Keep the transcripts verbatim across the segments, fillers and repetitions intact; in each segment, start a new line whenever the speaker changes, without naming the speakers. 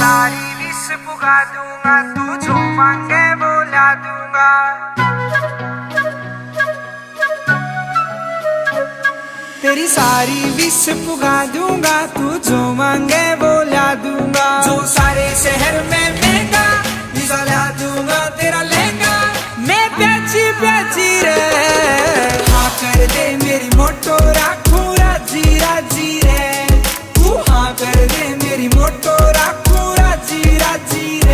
सारी विश पुगा दूंगा, तू जो मांगे वो ला दूंगा। तेरी सारी विश पुगा दूंगा, तू जो मांगे वो ला दूंगा। जो सारे शहर में महंगा वीजा ला दूंगा, तेरा लहंगा मैं प्याची प्याची रे। हाँ कर दे मेरी मोटो राखू राजी राजी रे, तू हाँ कर दे मेरी मोटो राखू राजी राजी रे।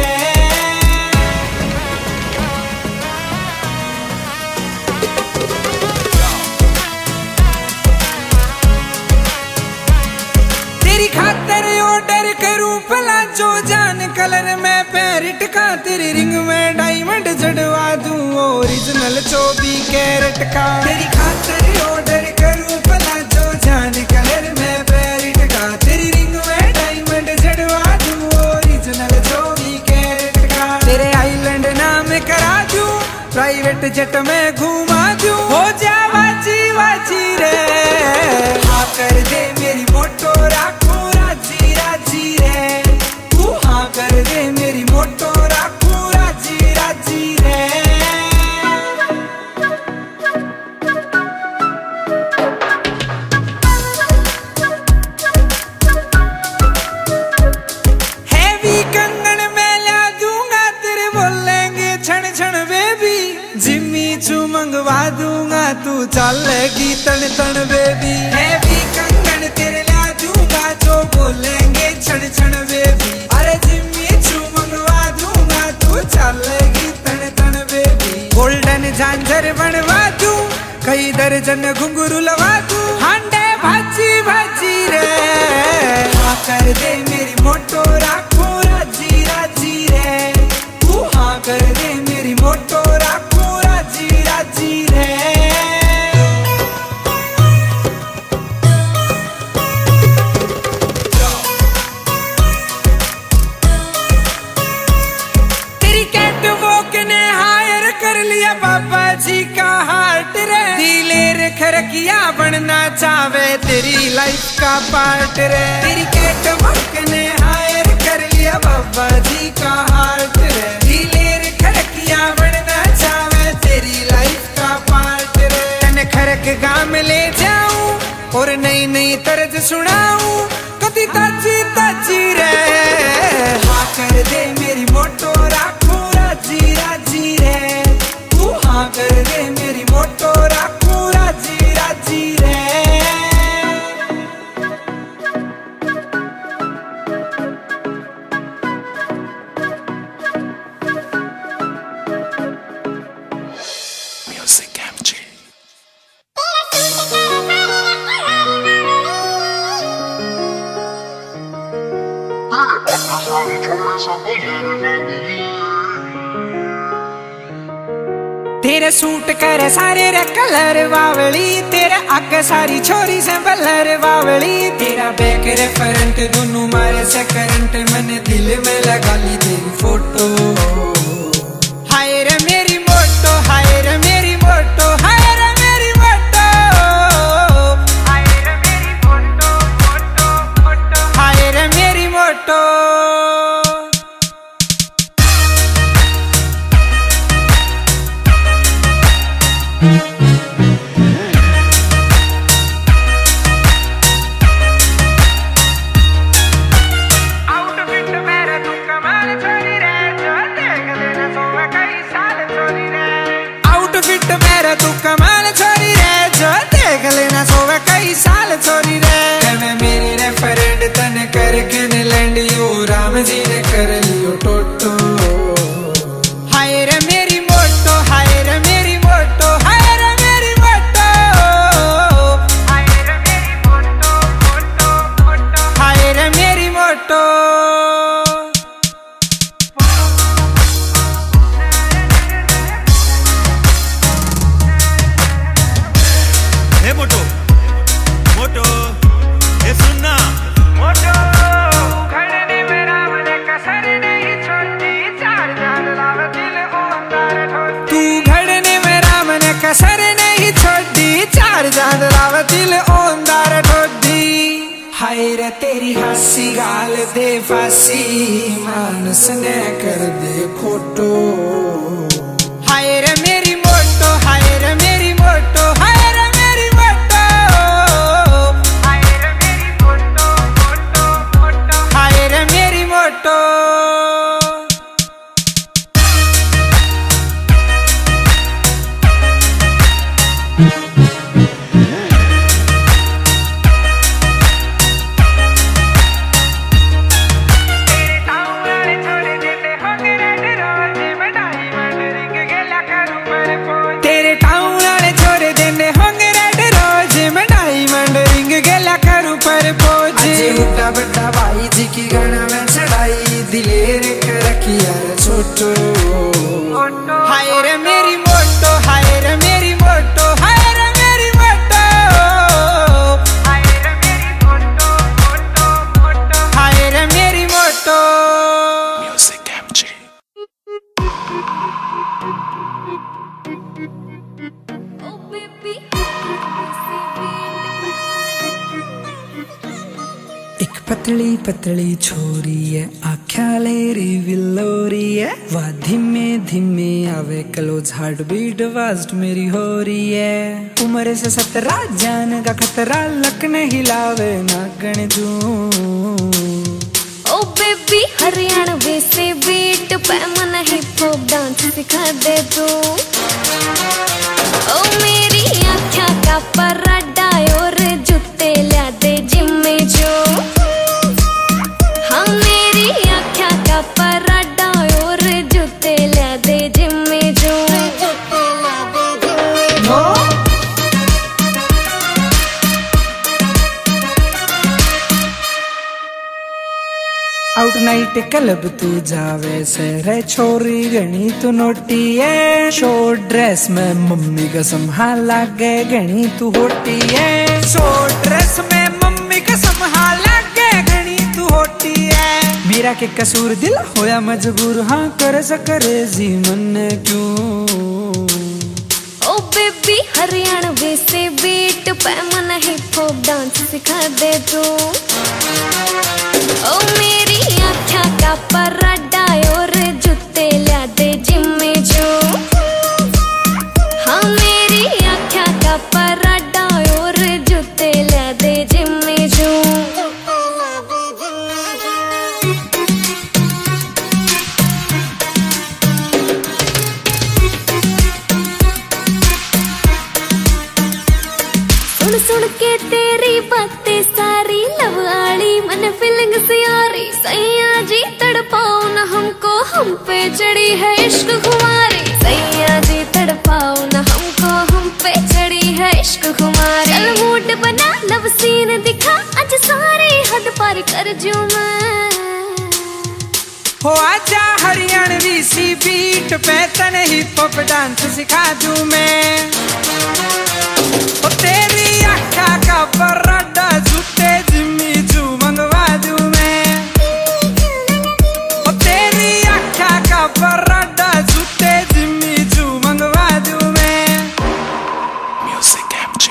तेरी खातर ऑर्डर करूं भला जो जान कलर में पैरिट का, तेरी रिंग में डायमंड जड़वा दूं ओरिजिनल चौबीस कैरेट का। तेरी खातर ऑर्डर करूं भला जो जान कलर में पैरिट का, तेरी रिंग में डायमंड जड़वा दूं ओरिजिनल चौबीस कैरेट का। तेरे आइलैंड नाम करा दूं, प्राइवेट जेट में घुमा दूं, हो जा वाची वाची रे। हाँ कर दे मेरी मोटो राखू राजी राजी रे, तू हाँ कर दे मेरी मोटो राखू राजी राजी रे। हैवी कंगन में ला दूंगा, तेरे बोलेंगे छन छन बेबी। जिम्मी चू मंगवा दूंगा, तू चलेगी तन तन बेबी। हैवी कंगन तेरे ला दूंगा, जो बोलेंगे छन छन बेबी। अरे जिम्मी चू मंगवा दूंगा, तू चलेगी तन तन बेबी। गोल्डन झांझर बनवा दूं, कई दर्जन घुंघरू लगा दूं, हांडे भाजी भाजी रे। हाँ कर दे मेरी मोटो राखू राजी राजी रे, तू हाँ कर दे मेरी मोटो राखू राजी राजी रे। तेरी कैटवॉक ने हायर कर लिया बाबा जी का हार्ट रे। दिलेर खरकिया बनना चाहे तेरी लाइफ का पार्ट रे। तेरी कैटवॉक ने हायर कर लिया बाबा जी का हार्ट रे। दिलेर खरकिया बनना चाहे तेरी लाइफ का पार्ट रे। तन खरक गांव ले जाऊं और नई नई तर्ज सुनाऊं, कभी ताजी ताजी रे। हाँ कर दे मेरी मोटो राखू राजी राजी रे, तू हाँ कर दे मेरी मोटो राखू राजी राजी रे। Music M G। तेरे सूट कर सारे रे कलर वावली, तेरा अग सारी छोरी से बलर वावली। तेरा बैक रे फ्रंट दोनों मारे से करंट, मैंने दिल में लगा ली तेरी फोटो। हाय रे मेरी मोटो, हाय रे मेरी मोटो, हाय रे मेरी मोटो, हाय रे मेरी मोटो मोटो मोटो, हाय रे मेरी मोटो। आउटफिट मेरा तू कमाल छोरी रे, जो देख लेना हाय रे तेरी हंसी गाल दे फांसी, मानस ने कर दे फोटो। हाय रे मेरी मोटो, हाय रे मेरी मोटो, हाय रे मेरी मोटो, हाय रे मेरी मोटो मोटो मोटो, हाय रे मेरी मोटो। बड़ा भाई जी की गणा में चढ़ाई, दिलेर कर रखी यार छोटो। हाय रे मेरी मोटो, हाय रे मेरी मोटो, हाय रे मेरी मोटो, हाय रे मेरी मोटो मोटो मोटो, हाय रे मेरी मोटो। Music MG. एक पतली पतली छोरी है, आख्या लेरी विलोरी है, वाह धीमे धीमे आवे क्लोज, हार्ट बीट फास्ट मेरी हो रही है। उम्र से सत्रह जान का खतरा, लक ने हिलावे नागन जू।
ओ बेबी हरियाणवी से बीट पे मन हिप हॉप डांस सिखा दे तू। ओ मेरी आख्या का पराडा और जूते ला दे जिम में जो। हाँ मेरी आख्या का पराडा और जूते ला दे जिम में जो।
आउट नाइट क्लब तू जावे से रे छोरी गणी तू नोटी है, शॉर्ट ड्रेस में मम्मी कसम हाँ लागे गणी तू होटी है। शॉर्ट ड्रेस में मम्मी कसम हाँ लागे गणी तू होटी है। मेरा के कसूर दिल होया मजबूर, हाँ कर सकरे जी मन क्यों।
ओ बेबी हरियाणवी से बीट पे मन हिप हॉप डांस सिखा दे तू। ओ मेरी आख्या का पराडा और जूते ला दे जिम में जो। हाँ मेरी आख्या का पराडा और जूते ला दे जिम में जो। सुन सुन के तेरी बातें सारी लवाली, मन फीलिंग से यारी सैया जी तड़पाओ न हमको, हम पे चढ़ी है इश्क खुमारी। सैया जी तड़पाओ न हमको, हम पे चढ़ी है इश्क खुमारी। चल मूड बना लव सीन दिखा, आज सारी हद पार कर जूं मैं।
हो आजा हरियाणवी सी बीट पे तने हिप हॉप डांस सिखा दूं मैं। ओ तेरी आँखा का पराडा जूते जिम्मी जू मंगवा दूं मैं। ओ तेरी आँखा का पराडा जूते जिम्मी जू मंगवा दूं मैं। Music MG.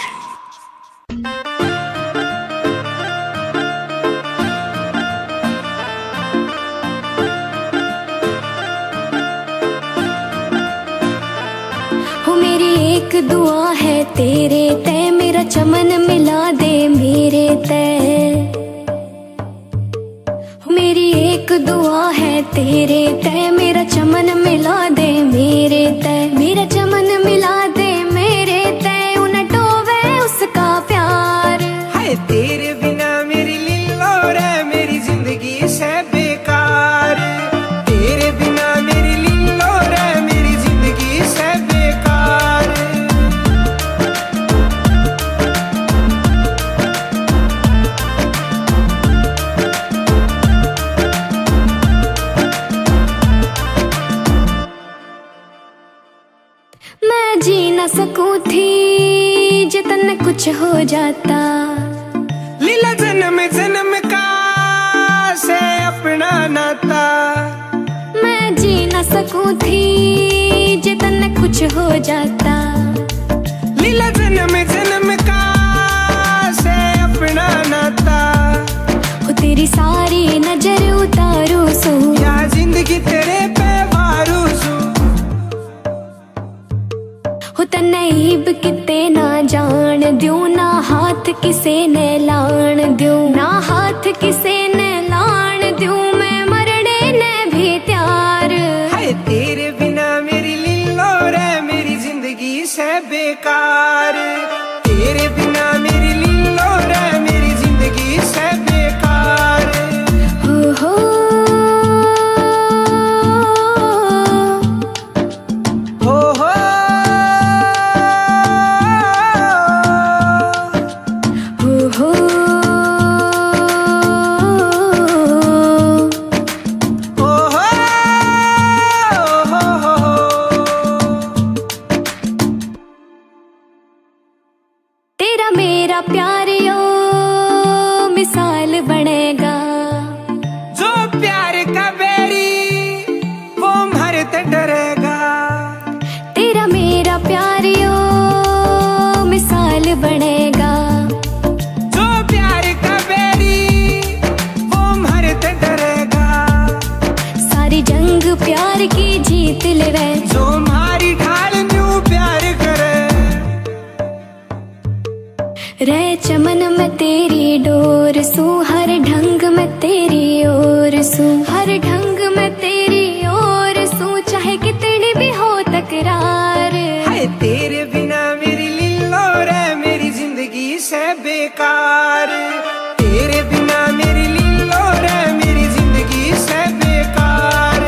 एक दुआ है तेरे तय, मेरा चमन मिला दे मेरे तय। मेरी एक दुआ है तेरे तय, मेरा चमन मिला दे मेरे तय। मेरा चमन मिला दे मेरे तय, उन डोबे उसका प्यार।
हाय तेरे बिना मेरी लिल्लो रे मेरी जिंदगी से बेकार। तेरे बिना मेरी लिल्लो रे मेरी जिंदगी से बेकार।
मैं जी न सकूं थी जितन कुछ हो जाता।
लीला जन्म जन्म का से अपना नाता।
मैं जी न सकूं थी जितन कुछ हो जाता।
लीला जन्म जन्म का से अपना नाता।
तेरी सारी नजर उतारू सू,
या जिंदगी तेरे पे वारू सू।
हो तनईब किते ना जान द्यू, ना हाथ किसे ने लान द्यू, ना हाथ किसे ने लान द्यू, मैं मरने ने भी त्यार।
हाय तेरे बिना मेरी लीलो रे मेरी जिंदगी से बेकार, तेरे बिना मेरी लीलो रे मेरी जिंदगी से बेकार।
हो हो
हो हो
हो हो तेरा मेरा प्यार यो मिसाल बनेगा,
जो प्यार का बेरी वो मरते डरेगा।
तेरा मेरा प्यार यो मिसाल बनेगा,
जो प्यार का बेरी वो मरते डरेगा।
सारी जंग प्यार की जीत लेवे,
जो मारी ढाल न्यू प्यार करे।
रे चमन में तेरी डोर सू, हर ढंग में तेरी ओर सू, हर ढंग में तेरी ओर सू, चाहे कितनी भी हो तकरार।
हाय तेरे बिना मेरी लीलो रे मेरी जिंदगी से बेकार, तेरे बिना मेरी लीलो रे मेरी जिंदगी से बेकार।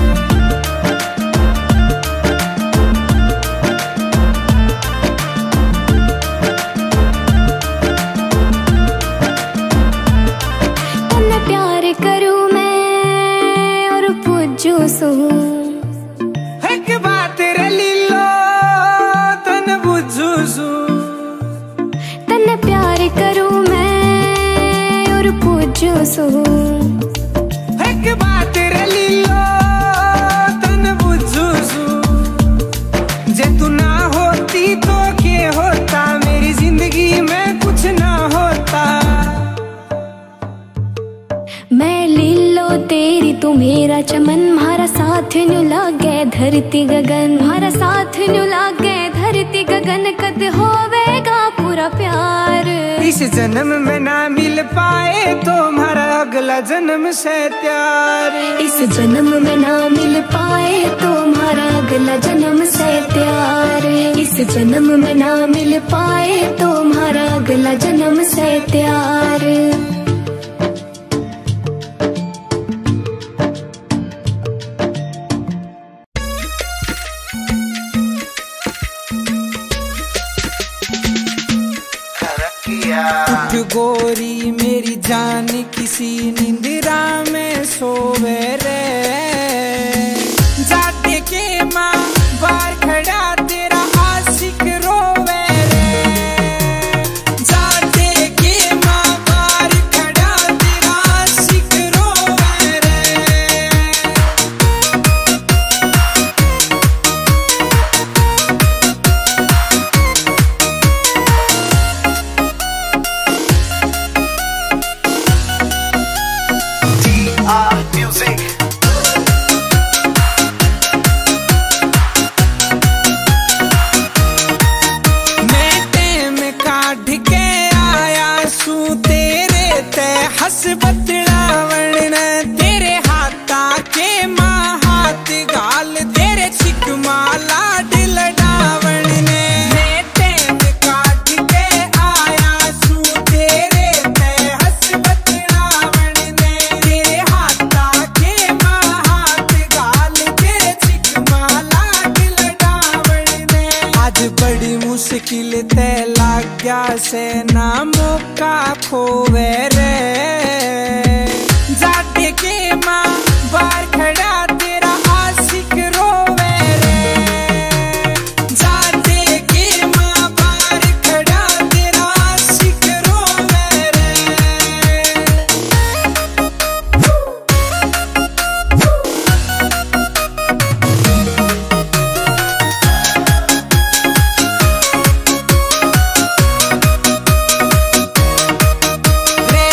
तन्ने प्यार करूं मैं और पूजू सू,
एक बात रे लीलो तन बुझू सू।
तन्ने प्यार करूं मैं और पूजू सू,
एक बात रे लीलो तन बुझू सू। जे तू ना होती तो के होता, मेरी जिंदगी में कुछ ना होता।
मैं लीलो तेरी तू मेरा चमन, म्हारा साथ न्यू लागे धरती गगन, म्हारा साथ न्यू लागे धरती गगन, कद होवेगा पूरा प्यार।
इस जन्म में ना मिल पाए तो हमारा अगला जन्म से प्यार।
इस जन्म में ना मिल पाए तो हमारा अगला जन्म से प्यार, इस जन्म में ना मिल पाए तो हमारा अगला जन्म से प्यार।
उठ गोरी मेरी जान किसी निंदिरा में सोवे रे, जाते के माँ बार खड़ा तेरा आशिक रोवे रे। जाते के माँ बार खड़ा तेरा आशिक रोवे रे। हस बतलावण तेरे हाथा के माँ हाथ गाल तेरे चिक माला दिल डावण ने। मैं टैम काट के आया सू तेरे ते हस बतलावण ने, तेरे हाथा के माँ हाथ गाल तेरे चिक माला दिल डावण ने। आज बड़ी मुश्किल ते लाग गया से ना मौका खोवे रे। जाते के माँ बार खड़ा तेरा आशिक रोवे रे। जाते के माँ बार खड़ा तेरा आशिक रोवे रे। रे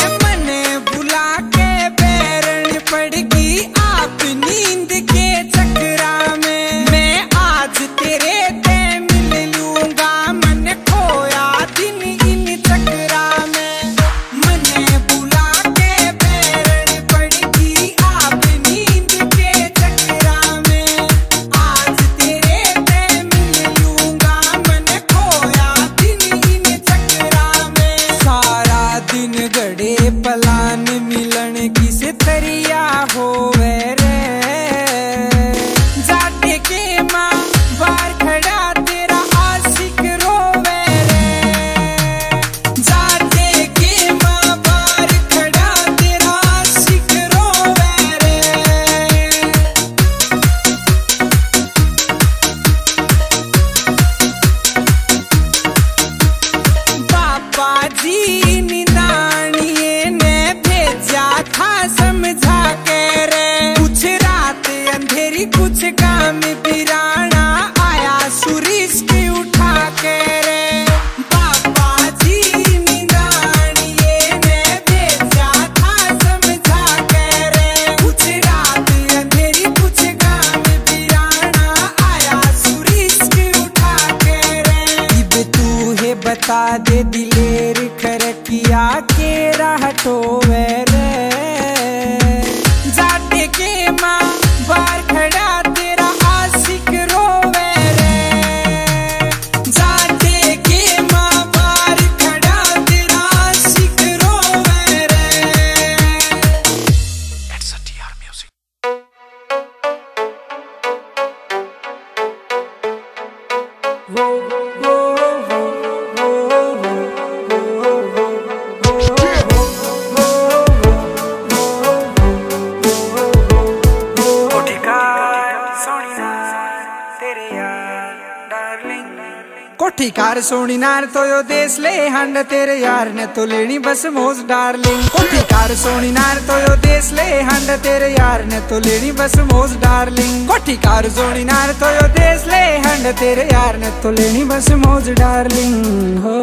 कोठी कार सोनी नार तो यो देश ले हंड तेरे यार ने तो लेनी बस मौज डार्लिंग। कोठी कार सोनी नार तो यो देश ले हंड तेरे यार ने तो लेनी बस मौज डार्लिंग। कोठी कार सोनी नार तो यो देश ले हंड तेरे यार ने तो लेनी बस मौज डार्लिंग हो।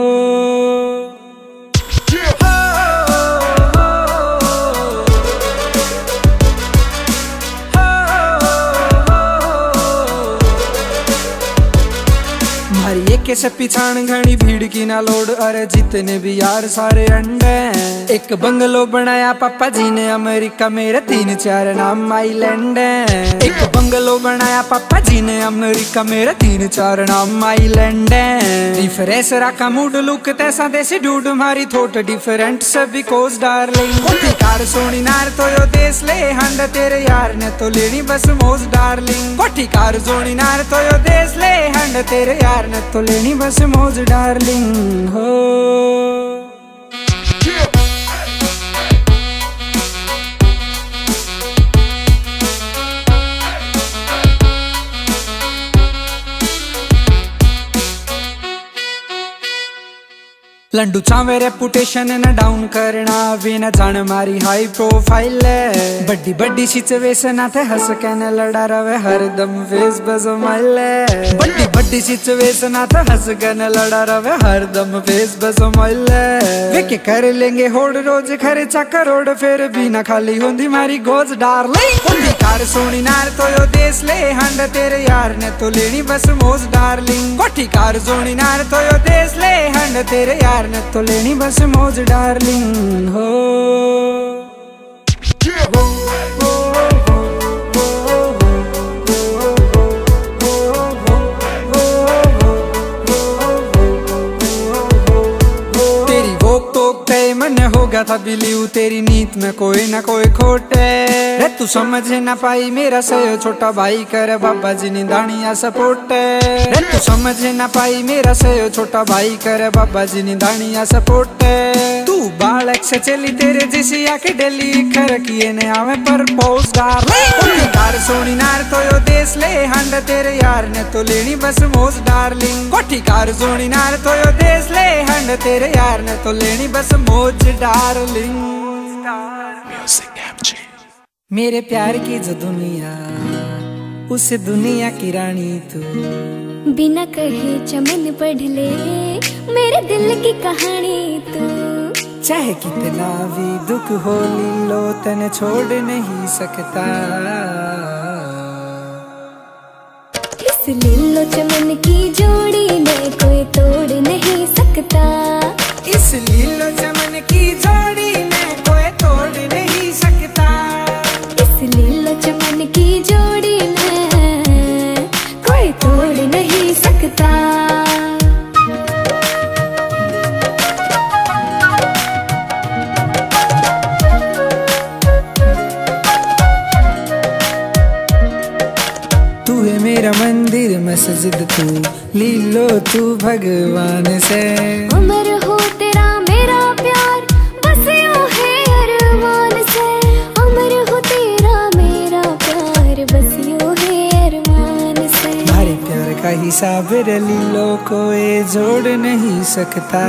के से पिछाण घनी भीड़ की ना लोड, अरे जितने भी यार सारे अंडे। एक बंगलो बनाया पापा जी ने अमेरिका, मेरे तीन चार नाम आइलैंड है। एक बंगलो बनाया पापा जी ने अमेरिका, मेरे तीन चार नाम आइलैंड है। डिफरेंस रखा मूड लुक तैसा देसी डूड, हमारी थोट डिफरेंट सभी कोस डार्लिंग। कोठी कार सोनी नार तो यो देश ले हंड तेरे यार ने तो लेनी बस मौज डार्लिंग। कोठी कार सोनी नार तो यो देश ले हंड तेरे यार ने तो लेनी बस मौज डार्लिंग हो। लंडू चावे रेपुटेशन न डाउन करना, वे न जान मारी हाई प्रोफाइल है। बड्डी बड्डी सिचुएशन आते हंस के न लड़ा रवे हरदम फेस बजमाइल है। बड्डी बड्डी सिचुएशन आते हंस के न लड़ा रवे हरदम फेस बजमाइल है। वे के कर लेंगे होड़ रोज खर्चा करोड़, फिर भी न खाली होंदी मारी गोज डार्लिंग। कोठी कार सोनी नार तो यो देश ले हंड तेरे यार ने तो लेनी बस मौज डार्लिंग। कोठी कार सोनी नार तो यो देश ले हंड तेरे यार ने तो लेनी बस मौज डार्लिंग हो। तेरी वो तो तय मन होगा था बिलीव, तेरी नीत में कोई ना कोई खोट है। रे तू समझ ना पाई मेरा सयो छोटा भाई कर बाबा जी ने दानिया सपोर्ट है। रे तू समझ ना पाई मेरा सयो छोटा भाई कर बाबा जी ने दानिया सपोर्ट है। तू बालक से चली तेरे जैसी आके डेली खर किए ने आवे पर पोज डार्लिंग। कोठी कार सोनी नार तो यो देश ले हंड तेरे यार ने तो लेनी बस मौज डार्लिंग। कोठी कार सोनी नार तो यो देश ले हंड तेरे यार ने तो लेनी बस मौज डार्लिंग। मेरे प्यार की जो दुनिया, उस दुनिया की रानी तू।
बिना कहे चमन पढ़ ले मेरे दिल की कहानी तू।
चाहे कितना भी दुख हो लीलो तने छोड़ नहीं सकता।
इस लीलो चमन की जोड़ी में कोई तोड़ नहीं सकता।
इस लीलो चमन की जोड़ी में कोई तोड़ नहीं सकता।
इस लीलो चमन की जोड़ी में कोई तोड़ नहीं सकता।
तू है मेरा मंदिर मस्जिद, तू लीलो तू भगवान से।
अमर हो तेरा मेरा प्यार बस यूं है अरमान से। अमर हो तेरा मेरा प्यार बस यूं है अरमान से।
हमारे प्यार का हिसाब लीलो कोई जोड़ नहीं सकता।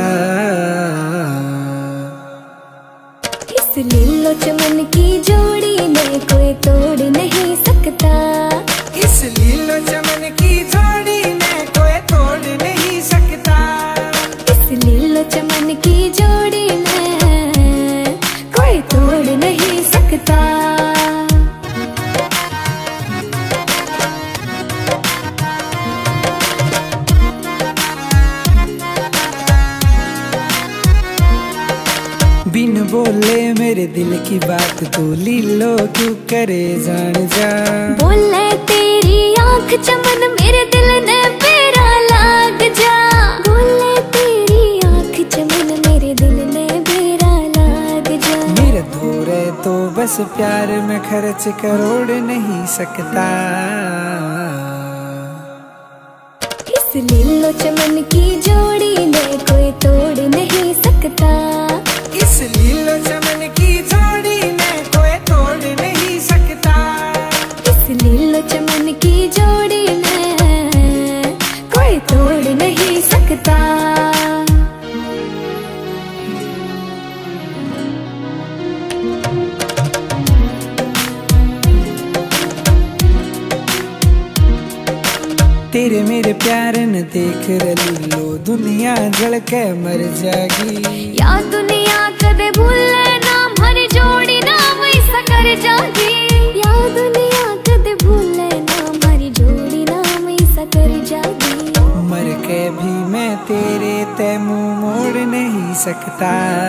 इस लीलो चमन की जोड़ी में कोई तोड़ नहीं सकता।
इस लीलो चमन की जोड़ी में कोई तोड़ नहीं सकता।
इस लीलो चमन की जोड़ी में कोई तोड़ नहीं सकता। बिन बोले मेरे दिल की बात तू लीलो क्यों करे जान जा। बोले तेरी आँख चमन मेरे दिल ने बेरा लाग जा। बोले तेरी आँख चमन मेरे दिल ने बेरा लाग जा।
मेरे धोरे तो बस प्यार में खर्च करोड़ नहीं सकता।
इस लीलो चमन की जोड़ी में कोई तोड़ नहीं सकता।
इस लीलो चमन की जोड़ी में कोई तोड़ नहीं सकता।
इस लीलो चमन की जोड़ी में कोई तोड़ नहीं सकता।
तेरे मेरे प्यार न देख रही लो दुनिया जल के मर जागी।
या दुनिया कदे भूले ना हमारी जोड़ी ना वैसा कर जागी। या दुनिया कदे भूले ना हमारी जोड़ी ना वैसा कर जागी।
मर के भी मैं तेरे ते मुंह मोड़ नहीं सकता।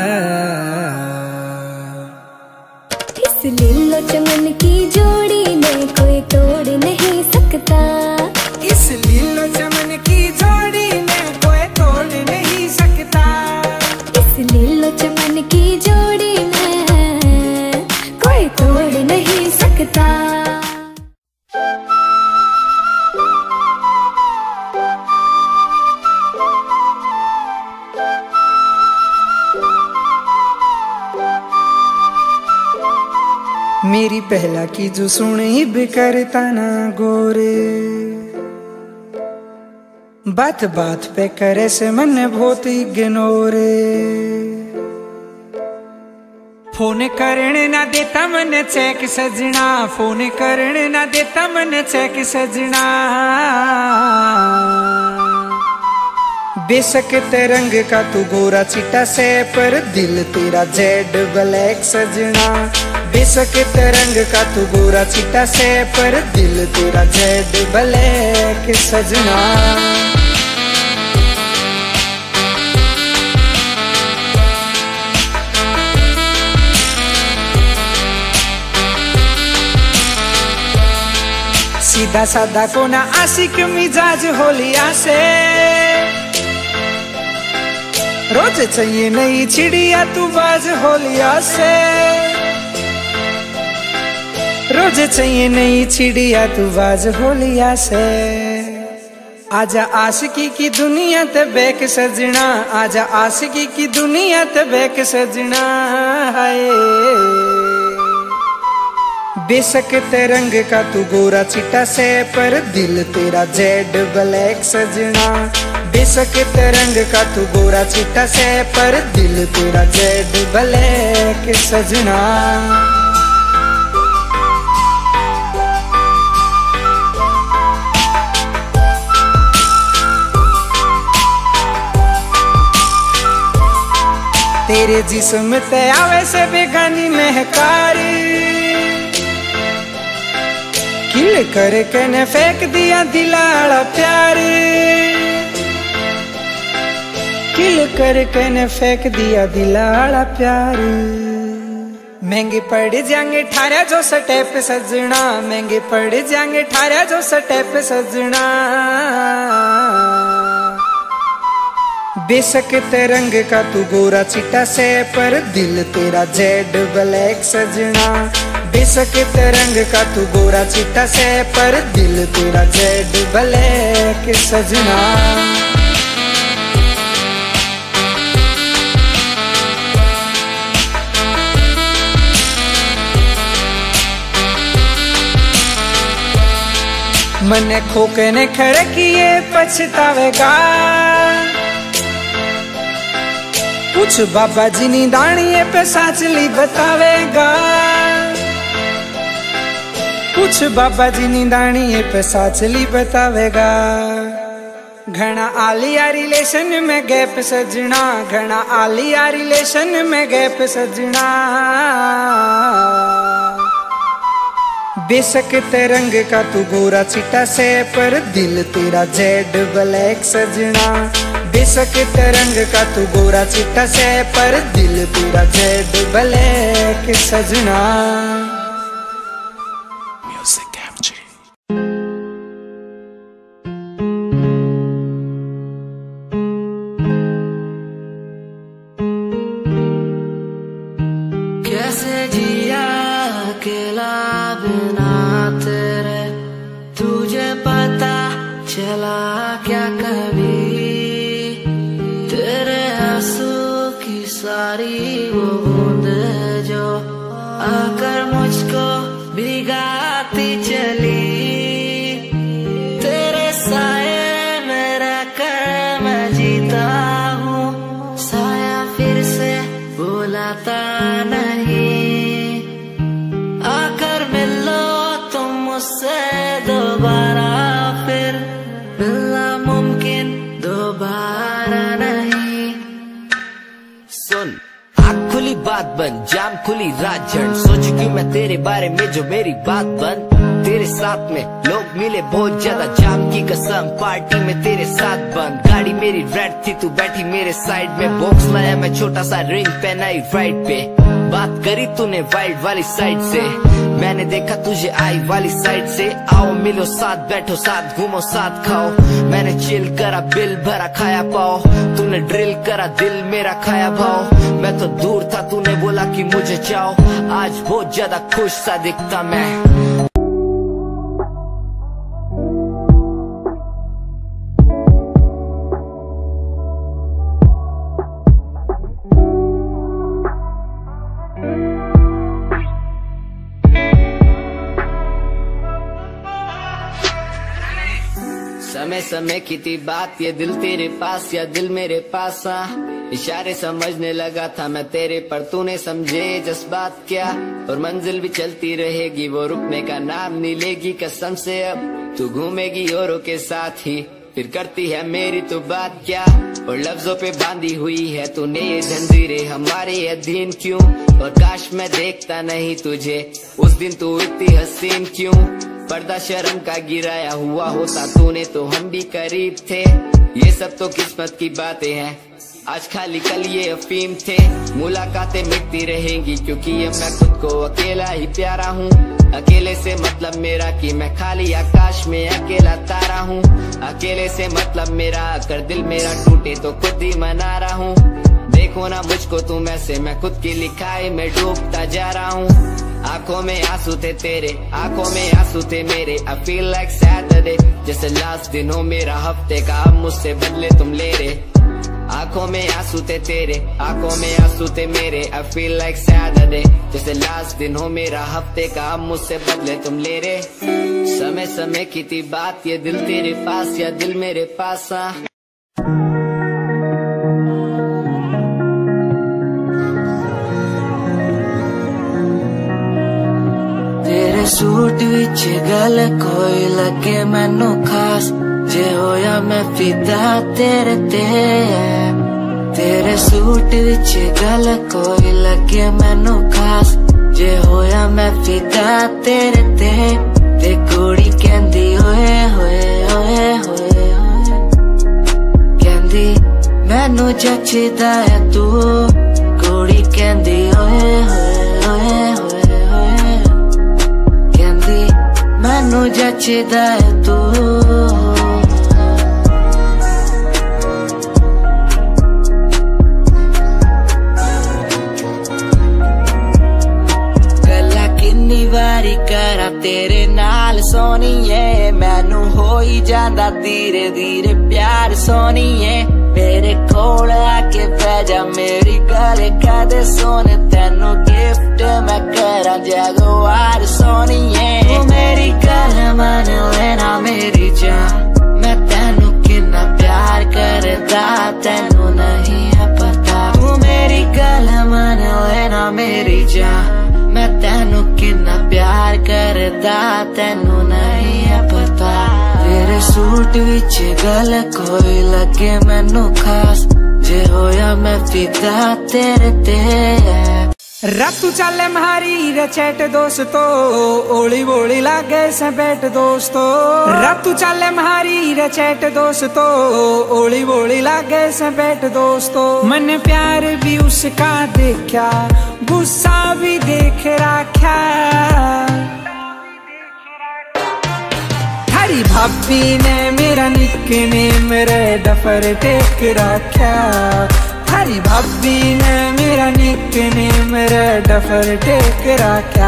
इस लीलो चमन की जोड़ी ने कोई तोड़ नहीं सकता।
इस लीलो चमन की जोड़ी ने कोई तोड़ नहीं सकता।
इस लीलो चमन की जोड़ी ने कोई तोड़ नहीं सकता।
मेरी पहला की जो सुनी बिकरता ना गोरे, बात बात पे करे से मन बहुत इग्नोरे। फोन करने ना देता मन चेक सजना, फोन करने ना देता मन चेक सजना। बेशक तरंग का तू गोरा चिट्टा से पर दिल तेरा जेड ब्लैक सजना। बेशक तरंग का तू गोरा चिट्टा से पर दिल तेरा जेड ब्लैक सजना। सीधा साधा को ना आशिक मिजाज होलिया से, रोज चाहिए नई चिड़िया तू बाज होलिया से। रोज चाहिए नई चिड़िया तू बाज होलिया से। आजा आशिकी की दुनिया ते बेक सजना, आजा आशिकी की दुनिया ते बेक सजना। हाय बेशक तरंग का तू गोरा चिट्टा से पर दिल तेरा जेड ब्लैक सजना। बेशक तरंग का तू गोरा चिट्टा से पर दिल तेरा जेड ब्लैक सजना। तेरे जिस्म ते आवे से बेगानी महकारी, किल करके ने फेंक दिया दिलाड़ा प्यार। किल करके ने फेंक दिया दिलाड़ा प्यार। महंगे पड़ जाएंगे ठारा जो स्टेप सजना, महंगे पड़ जाएंगे ठारा जो स्टेप सजना। बेशक तरंग का तू गोरा चिट्टा से पर दिल तेरा जेड ब्लैक सजना। बेशक तरंग का तू गोरा चिट्टा से पर दिल तेरा जेड ब्लैक सजना। मन खोके ने खड़किए पछतावेगा, कुछ बाबा जी नी दानिये पे साचली बतावेगा। कुछ बाबा जी नी दानिये पे साचली बतावेगा। घना आलिया रिलेशन में गैप सजना, घना आलिया रिलेशन में गैप सजना। बेशक तरंग का तू गोरा चिट्टा से पर दिल तेरा जेड ब्लैक सजना। बेशक तरंग का तू गोरा चिट्टा से पर दिल तेरा जेड ब्लैक सजना। Music MG.
कैसे जिया अकेला बिना तेरे, तुझे पता चला क्या कभी? तेरे आंसू की सारी वो बूंद जो आकर मुझको भिगाती चली, तेरे साए में रहकर मैं जीता हूँ, साया फिर से बुलाता नहीं। आकर मिलो तुम मुझसे दोबारा फिर, खुली राजन। सोच क्यों मैं तेरे बारे में जो मेरी बात बंद। तेरे साथ में लोग मिले बहुत ज्यादा, जाम की कसम पार्टी में तेरे साथ बंद। गाड़ी मेरी रेड थी, तू बैठी मेरे साइड में। बॉक्स लाया मैं छोटा सा, रिंग पहनाई राइट पे। बात करी तूने वाइल्ड वाली साइड से, मैंने देखा तुझे आई वाली साइड से। आओ मिलो साथ, बैठो साथ, घूमो साथ, खाओ। मैंने चिल करा, बिल भरा, खाया पाओ। तूने ड्रिल करा, दिल मेरा खाया भाव। मैं तो दूर था, तूने बोला कि मुझे चाहो। आज बहुत ज्यादा खुश सा दिखता मैं। समय समय की थी बात, ये दिल तेरे पास या दिल मेरे पास। हाँ इशारे समझने लगा था मैं तेरे, पर तूने समझे जज्बात क्या। और मंजिल भी चलती रहेगी, वो रुकने का नाम नहीं लेगी कसम से। अब तू घूमेगी औरों के साथ ही, फिर करती है मेरी तो बात क्या। और लफ्जों पे बांधी हुई है तूने ये जंजीरें, हमारे अधीन क्यों। और काश मैं देखता नहीं तुझे उस दिन, तू इतनी हसीन क्यों। पर्दा शर्म का गिराया हुआ होता तूने तो हम भी करीब थे। ये सब तो किस्मत की बातें हैं, आज खाली कल ये अफीम थे। मुलाकातें मिटती रहेंगी क्योंकि ये मैं खुद को अकेला ही प्यारा हूँ। अकेले से मतलब मेरा कि मैं खाली आकाश में अकेला तारा हूँ। अकेले से मतलब मेरा अगर दिल मेरा टूटे तो खुद ही मना रहा हूँ। देखो ना मुझको तुम ऐसे, मैं खुद की लिखाई में डूबता जा रहा हूँ। आंखों में आंसू थे तेरे, आंखों में आंसू थे मेरे। I feel like Saturday, जैसे लास्ट दिन हो मेरा हफ्ते का, अब मुझसे बदले तुम ले रहे। आंखों में आंसू थे तेरे, आंखों में आंसू थे मेरे। I feel like Saturday, जैसे लास्ट दिन हो मेरा हफ्ते का, अब मुझसे बदले तुम ले रहे। समय समय की थी बात, ये दिल तेरे पास या दिल मेरे पास। हाँ
सूट विच गल कोई लगे मैनू खास, जे होया मैं फिदा तेरे ते। तेरे सूट विच गल कोई लगे मैनू खास, जे होया मैं फिदा तेरे ते। ते कुड़ी कहंदी ओए होए ओए होए ओए, कहंदी मैनू जचदा है तू। कुड़ी कहंदी ओए होए ओए होए, मैनू जचदा है तू। गल्ला किन्नी वारी करा तेरे नाल सोनिए, मैनू हो ही जांदा धीरे धीरे प्यार सोनिए। मेरे कोल आके पै जा, मेरी गल कदे सोने। तेनू गिफ्ट मैं करा जगवार सोनिए। तू मेरी गल मन लेना मेरी जान, मैं तेनू कितना प्यार करदा तेनू नहीं है पता। तू मेरी गल मन लेना मेरी जान, मैं तेनू कितना प्यार करदा तेनू नहीं है पता। तेरे सूट विच गल कोई लगे मैनू खास, जे होया मैं फिदा तेरे ते।
रातू चले म्हारी रचैट दोस्तो, ओली बोली लागे से बैठ दोस्तो। रातू चले म्हारी रचैट दोस्तो, ओली बोली लागे से बैठ दोस्तो। मन प्यार भी उसका देखा, गुस्सा भी देख रखा। थारी भाभी ने मेरा निकनेम रेड फर टेक रखा। थारी भाभी ने मेरा निकनेम रेड फर टेक रखा।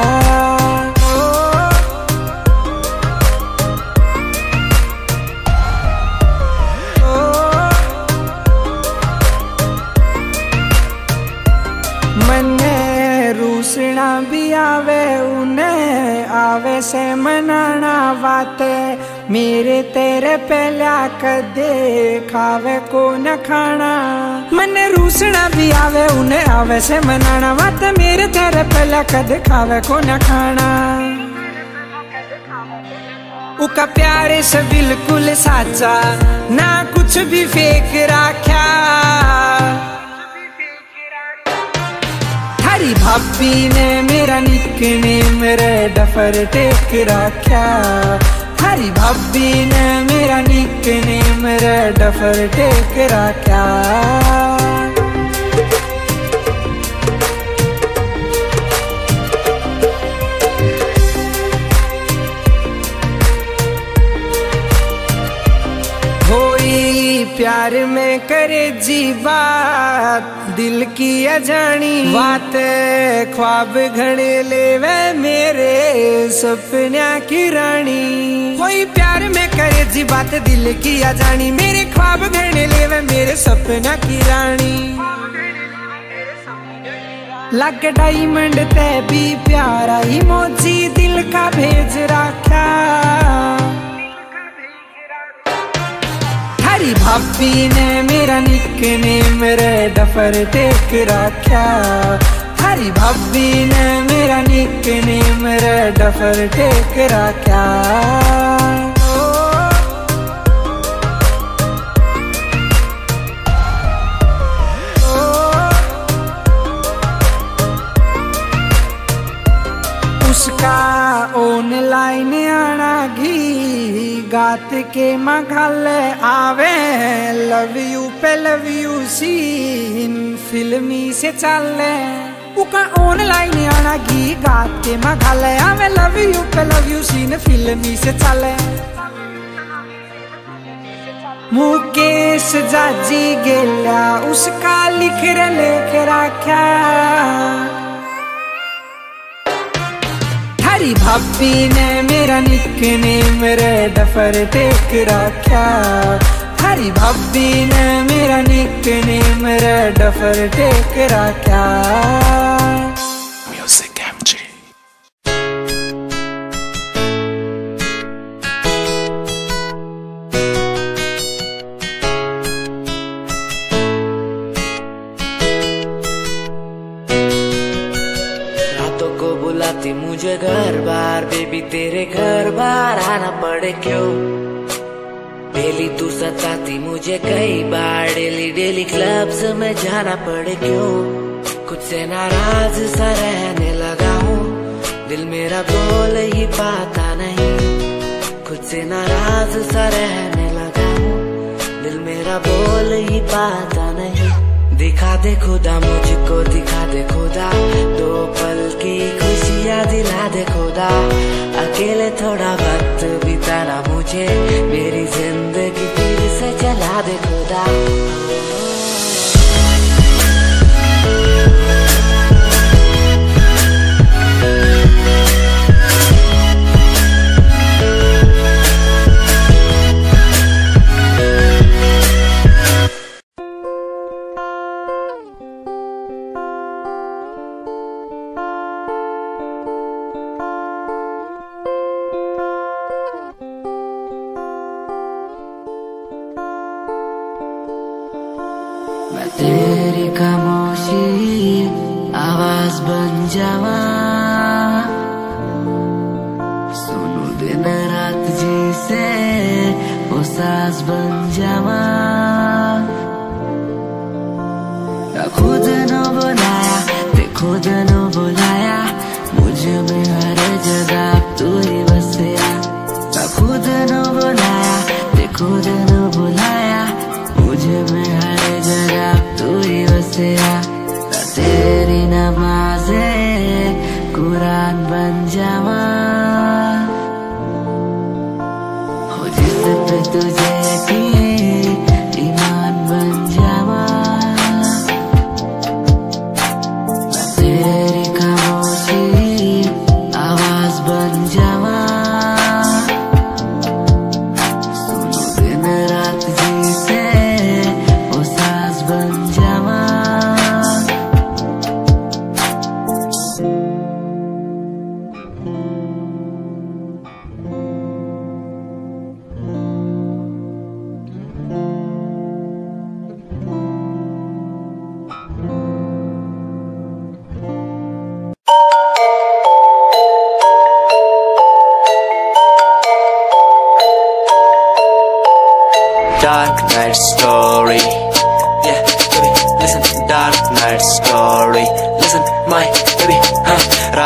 मन्ने रूसना भी आवे, उन्हें आवे से मनाना बाते। मेरे तेरे पहला कदे खावे को न खाना। मन्ने रूसना भी आवे, उन्हें आवे से मनाना बात। मेरे तेरे पहला कदे खावे को न खाना। उका प्यारे से बिल्कुल साचा, ना कुछ भी फेक रखा। थारी भाभी ने मेरा निकनेम रेड फर टेक रखा। थारी भाभी ने मेरा निकनेम रेड फर टेक रखा। प्यार में करे जी बात दिल की अजानी बात, ख्वाब घड़े ले वे मेरे सपना की रानी। कोई प्यार में करे जी बात दिल की अजानी, मेरे ख्वाब घड़े ले वे मेरे सपना की रानी। लग डायमंड ते भी प्यारा इमोजी दिल का भेज रखा। थारी भाभी ने मेरा निकनेम रेड फर टेक रखा। थारी भाभी ने मेरा निकनेम रेड फर टेक रखा। उसका ऑनलाइन आना घी गात के मगल आवे, लव यू पे लव यू सीन फिल्मी से चले। उका ऑनलाइन आना घी गात के मगल आवे, लव यू पे लव यू सीन फिल्मी से चले। मुकेश जाजी गेला उसका लिख लेख रखा। थारी भाभी ने मेरा निकनेम रेड फर टेक रखा। थारी भाभी ने मेरा निकनेम रेड फर टेक रखा। Music MG.
बुलाती मुझे घर बार बेबी तेरे घर बार आना पड़े क्यों। डेली तू सताती मुझे कई बार, डेली डेली क्लब्स में जाना पड़े क्यों। खुद से नाराज सा रहने लगा हूँ, दिल मेरा बोल ही पाता नहीं। खुद से नाराज सा रहने लगा हूँ, दिल मेरा बोल ही पाता नहीं। दिखा दे खुदा मुझको, दिखा दे खुदा, दो पल की खुशियाँ दिला दे खुदा। अकेले थोड़ा वक्त बिताना मुझे, मेरी जिंदगी फिर से चला दे खुदा। मैं तेरी खामोशी आवाज बन जावा, सुनू दिन रात जैसे वो सास बन जावा। खुद न बुलाया ते खुद न बुलाया, मुझे में हर जगह तू ही बसया। खुद न बुलाया ते खुद न बुलाया, मुझे में हर जगह तू ही बसया। तेरी नमाज़े कुरान बन जावा, हो जिस पे तुझे यकीन ईमान बन जावा। तेरी खामोशी आवाज बन जावा, सुनो दिन रात जैसे वो सास बन जावा।
Dark night story, yeah, baby, listen, dark night story, listen, my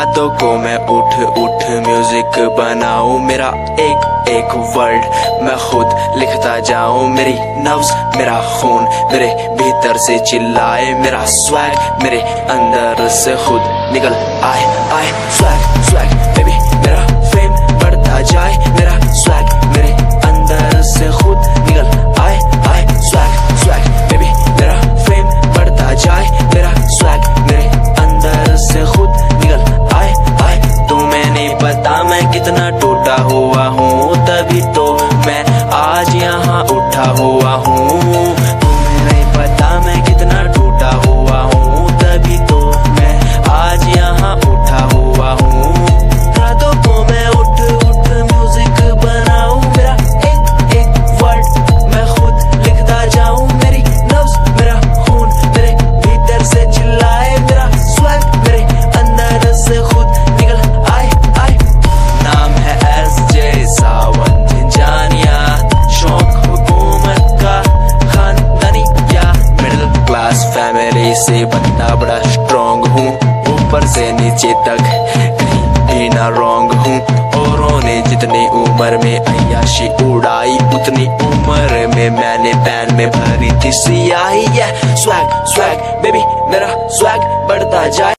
रातों को मैं उठ उठ म्यूजिक बनाऊं, मेरा एक एक वर्ड मैं खुद लिखता जाऊं। मेरी नब्ज मेरा खून मेरे भीतर से चिल्लाए, मेरा स्वैग मेरे अंदर से खुद निकल आए आए। स्वैग स्वैग बेबी मेरा फेम बढ़ता जाए, मेरा स्वैग मेरे अंदर से खुद निकल आए आए। स्वैग स्वैग बेबी मेरा फेम बढ़ता जाए, मेरा स्वैग मेरे अंदर से खुद निकल आए आए। तुम्हें नहीं पता मैं कितना टूटा हुआ हूँ, तभी तो मैं आज यहाँ उठा हुआ हूँ। तुम्हें नहीं पता मैं कितना टूटा हुआ हूँ, तभी तो मैं आज यहाँ उठा हुआ हूँ। रातों को मैं उठ उठ म्यूजिक बनाऊं, मेरा एक एक वर्ड मैं खुद लिखता जाऊं। मेरी नब्ज मेरा खून मेरे भीतर से चिल्लाए, मेरा स्वैग मेरे अंदर से खुद निकल आए आए। नाम है एस जे सावन झिंझानिया, शौक हुकूमत का खानदानी या मिडिल क्लास फैमिली से बनना बड़ा स्ट्रॉन्ग हूँ। ऊपर से नीचे तक कहीं भी ना रॉन्ग हूँ। औरों ने जितनी उम्र में अय्याशी उड़ाई, उतनी उम्र में मैंने पैन में भरी थी सियाही। yeah, स्वैग स्वैग बेबी मेरा स्वैग बढ़ता जाए।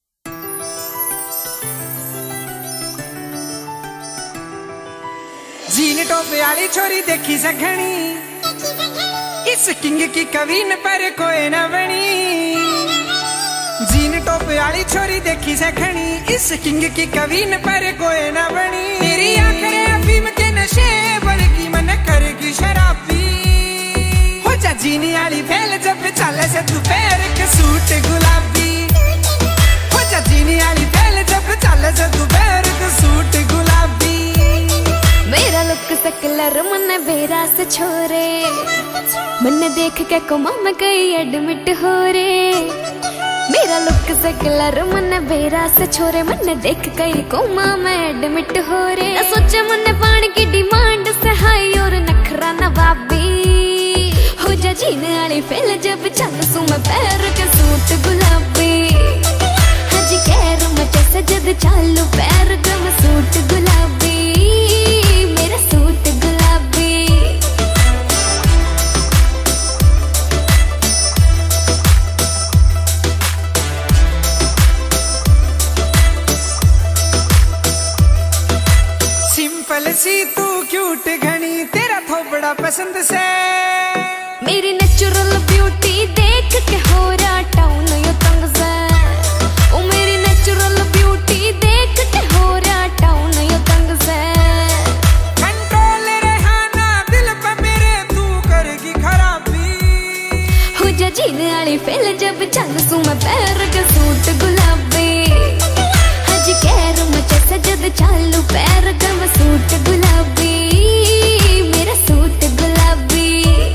जीन टोपे वाली छोरी देखी सखनी, इस किंग की कवीन पर कोई न बनी। जीन टोपे वाली छोरी देखी सखनी, इस किंग की कवीन पर कोई न बनी। तेरी आंखें अफीम के नशे बल्कि मन करेगी शराबी। हो जा जीनी वाली फैल जब चले से तू पैर के सूट गुलाबी। हो जा जीनी वाली फैल जब चले से तू पैर के सूट गुलाबी।
मेरा लुक सकलर मन बेरा से छोरे, मन देख के कोमा में गई एडमिट हो रे। मेरा लुक सकलर मन बेरा से छोरे, मन देख गई कोमा में एडमिट हो रे। सोचे मन पानी की डिमांड से हाई और नखरा नवाबी। हो जा जीने वाली फेल जब चल सू मैं पैर के सूट गुलाबी। हजी कैर मचा से जद चालू पैर गम सूट गुलाबी।
सी तू क्यूट घनी, तेरा थोबड़ा पसंद से।
मेरी नेचुरल ब्यूटी देख के हो रहा टाउन यो तंग से। ओ मेरी नेचुरल ब्यूटी देख के हो रहा टाउन यो तंग से।
कंट्रोल रहना दिल पे मेरे, तू करेगी खराबी।
हो जा जीने वाली फेल जब चल सू मैं पैर के सूट गुलाबी। हजी कैर मचा से जद चालू पैर गम सूट गुलाबी। मेरा सूट गुलाबी।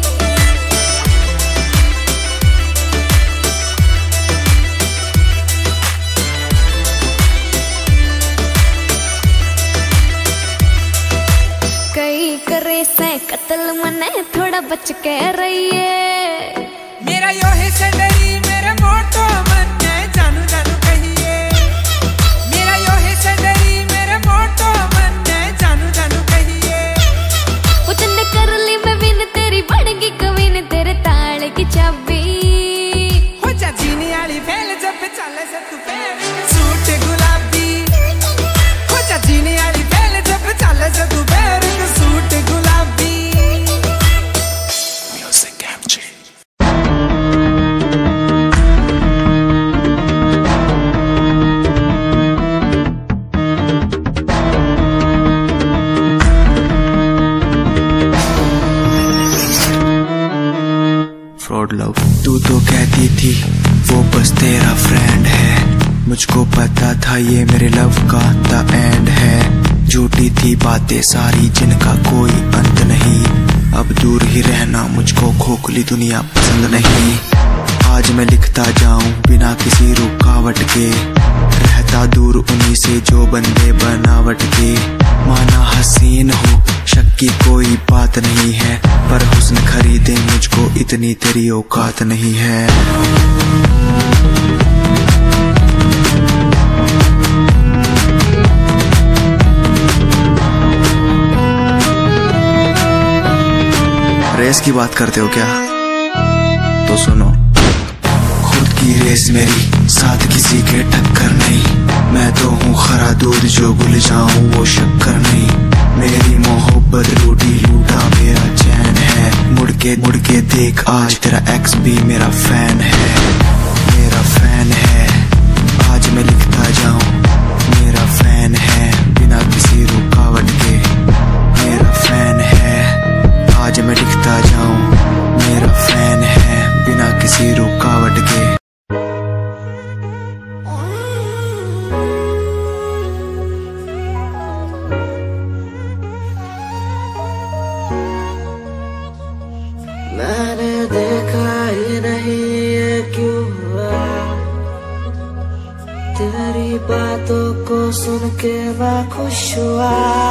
कई करे से कत्ल मने, थोड़ा बच के रहिए।
मेरा यो है से डरी मेरे मोटो मन में जानू जानू कहिए। मेरा यो है से डरी मेरे मोटो मन में जानू जानू कहिए।
उतने कर ली मैं बिन तेरी बढ़गी कवीन, तेरे ताले की चाबी।
हो जा जीनी वाली फैल जब चले से तू पैर के सूट गुलाबी। हो जा जीनी वाली फैल जब चले से तू पैर के सूट गुलाबी। Music MG.
फ्रॉड लव तू तो कहती थी वो बस तेरा फ्रेंड है, मुझको पता था ये मेरे लव का द एंड है। झूठी थी बातें सारी जिनका कोई अंत नहीं, अब दूर ही रहना मुझको खोखली दुनिया पसंद नहीं। आज मैं लिखता जाऊं बिना किसी रुकावट के, रहता दूर उन्हीं से जो बंदे बनावट के। माना हसीन हो शक की कोई बात नहीं है, पर हुस्न खरीदे मुझको इतनी तेरी औकात नहीं है। रेस की बात करते हो क्या? तो सुनो, खुद की रेस मेरी, साथ किसी के टक्कर नहीं। मैं तो हूँ खरा दूध, जो भूल जाऊं वो शक्कर नहीं। मेरी मोहब्बत लूटी, लूटा मेरा चैन है। मुड़ के मुड़ के देख, आज तेरा एक्स भी मेरा फैन है, मेरा फैन है। आज मैं लिखता जाऊं, मेरा फैन है, बिना किसी रुकावट के। मेरा फैन है, आज मैं लिखता जाऊं, मेरा फैन है, बिना किसी रुकावट के।
मैंने देखा ही नहीं ये क्यों हुआ, तेरी बातों को सुन के मैं खुश हुआ।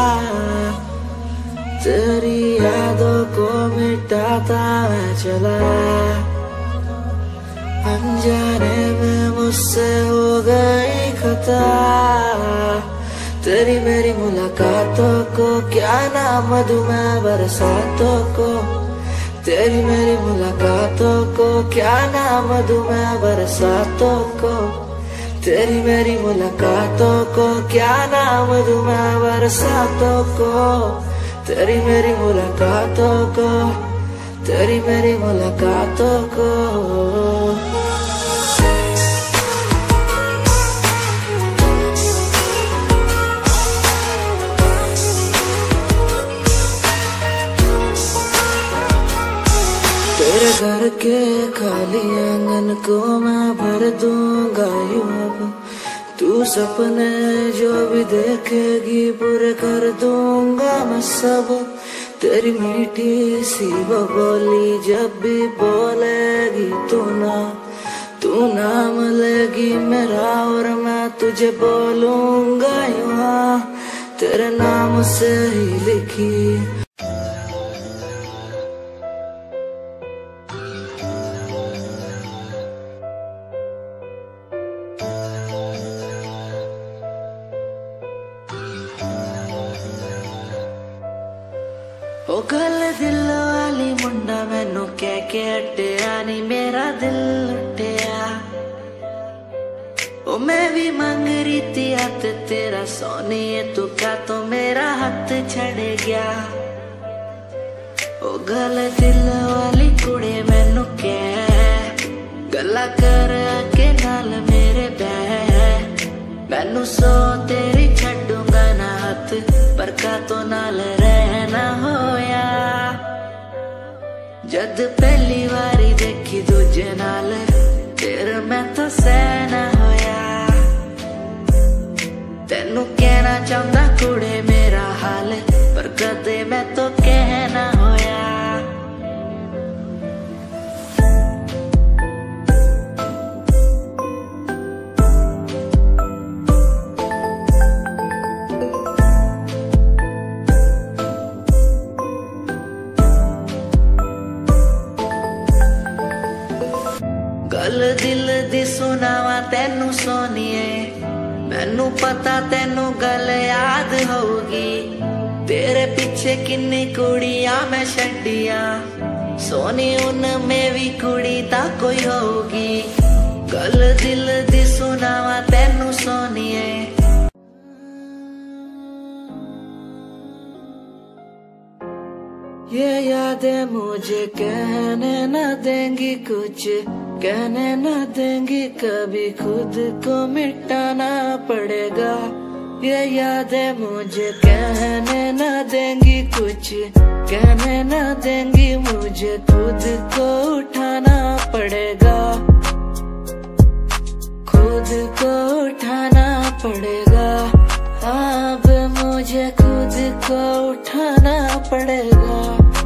तेरी यादों को मिटाता मैं चला, अनजाने में मुझसे हो गई खता। तेरी मेरी मुलाकातों को क्या नाम दूं मैं बरसातों को। तेरी मेरी मुलाकातों को क्या नाम दूं मैं बरसातों को। तेरी मेरी मुलाकातों को क्या नाम दूं मैं बरसातों को। तेरी मेरी मुलाकातों को, तेरी मेरी मुलाकातों को। तेरे घर के खाली आंगन को मैं भर दूंगा यूं अब। तू सपने जो भी देखेगी पूरे कर दूंगा मैं सब। तेरी मीठी सी वो बोली जब भी बोलेगी तू ना, तू नाम लेगी मेरा और मैं तुझे बोलूंगा यूं, तेरे नाम से ही लिखी। ओ गल दिल वाली मुंडा मैनू कह के हटिया नी मेरा दिल लुटिया। ओ मैं भी मांग रही थी हाथ तेरा सोनिए, तू क्या तो मेरा हाथ छड़ गया। ओ गल दिल वाली कुड़े मैनू कह गल्ला कर के नाल मेरे बह। मैनू सो तेरी छड्डूंगा ना हाथ, पर का तो नाल रहना होया। जद पहली बारी देखी दूजे नाल फिर मैं तो सहना होया। तेनू कहना चाहता कुड़े मेरा हाल, पर कदे मैं तो कहना होया। गल दिल दी सुनावा तेनू सोनिए, मैनू पता तेनू गल याद होगी। तेरे पीछे किन्नी कुड़ियां मैं छड्डियां, सोनी उनमें भी कुड़ी ता कोई होगी। गल दिल दी सुनावा तेनू सोनिए। ये यादें मुझे कहने न देंगी कुछ, कहने न देंगी कभी, खुद को मिटाना पड़ेगा। ये यादें मुझे कहने न देंगी कुछ, कहने न देंगी मुझे, खुद को उठाना पड़ेगा। खुद को उठाना पड़ेगा, अब मुझे खुद को उठाना पड़ेगा।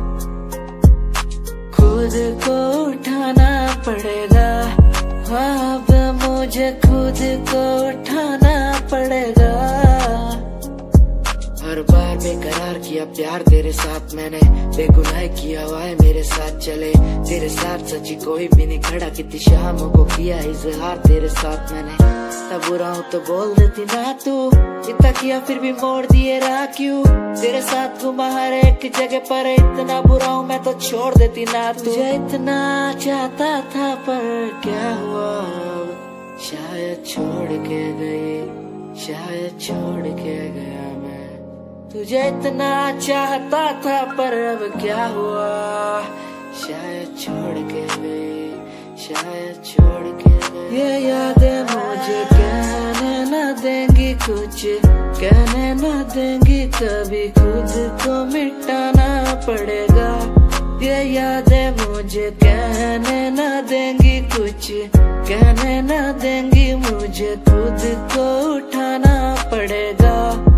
खुद को उठाना पड़ेगा, अब मुझे खुद को उठाना पड़ेगा। हर बार बेकरार किया प्यार तेरे साथ मैंने, बेगुनाह किया हुआ है मेरे साथ चले, तेरे साथ सच्ची कोई भी नहीं खड़ा, कितनी शामों को किया इजहार तेरे साथ मैंने। तब बुरा हूँ तो बोल देती ना तू, इतना किया फिर भी मोड़ दिए राह क्यों, तेरे साथ घुमा हर एक जगह पर, इतना बुरा हूँ मैं तो छोड़ देती ना तू। तुझे इतना चाहता था पर क्या हुआ, शायद छोड़ के गई, शायद छोड़ के गया मैं। तुझे इतना चाहता था पर अब क्या हुआ, शायद छोड़ के गई, शायद छोड़ के गई। ये यादें मुझे कहने न देंगी कुछ, कहने न देंगी कभी, खुद को मिटाना पड़ेगा। ये यादें मुझे कहने न देंगी कुछ, कहने न देंगी मुझे, खुद को उठाना पड़ेगा।